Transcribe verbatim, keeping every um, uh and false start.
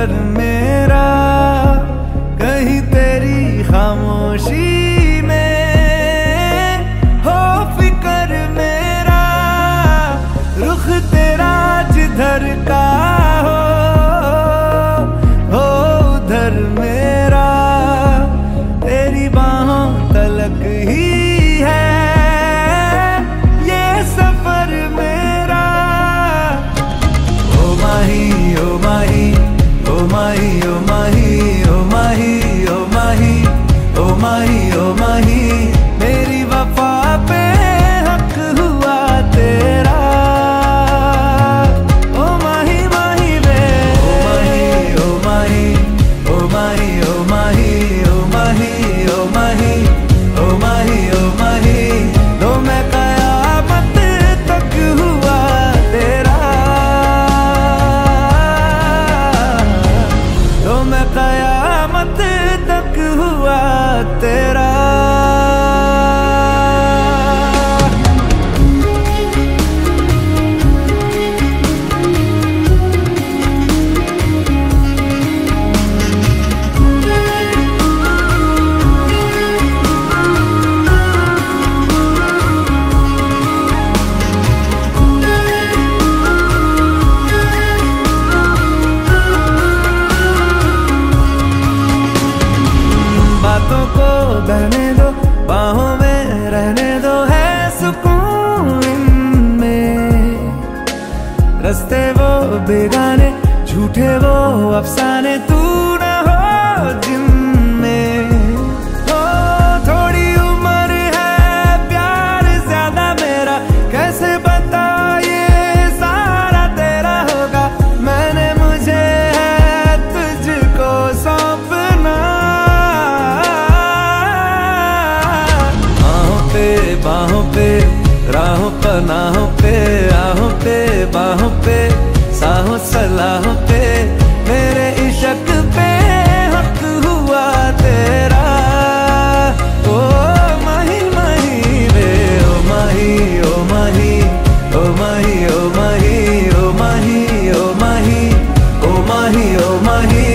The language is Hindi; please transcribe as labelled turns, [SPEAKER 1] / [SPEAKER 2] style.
[SPEAKER 1] फिकर मेरा कहीं तेरी खामोशी में हो, फिकर मेरा रुख तेरा जिधर का हो, हो उधर मेरा तेरी बाहों तलक ही है ये सफर मेरा। ओ माही ओ माही ओ माही ओ माही ओ माही ओ माही ओ माही ओ माही मेरी वफा पे हक हुआ तेरा। ओ माही माही वे ओ माही ओ माही ओ माही ओ माही ओ माही ओ माही ओ माही ओ माही तो मैं कयामत तक हुआ तेरा, तो मैं कयामत तक हुआ तेरा। बातों को बहने दो, बाहों में रहने दो, है सुकून इनमें। रस्ते वो बेगाने, झूठे वो अफसाने, तू न हो जिनमें। ओ थोड़ी उम्र है, प्यार ज्यादा मेरा, कैसे बता ये सारा तेरा होगा। मैंने मुझे है तुझको सौंपना, बाहों पे राहों पनाहों पे आहों पे बाहों पे साहों सलाहों पे मेरे इश्क पे हक हुआ तेरा। ओ माही माही वे ओ माही ओ माही ओ माही ओ माही ओ माही ओ माही ओ माही ओ माही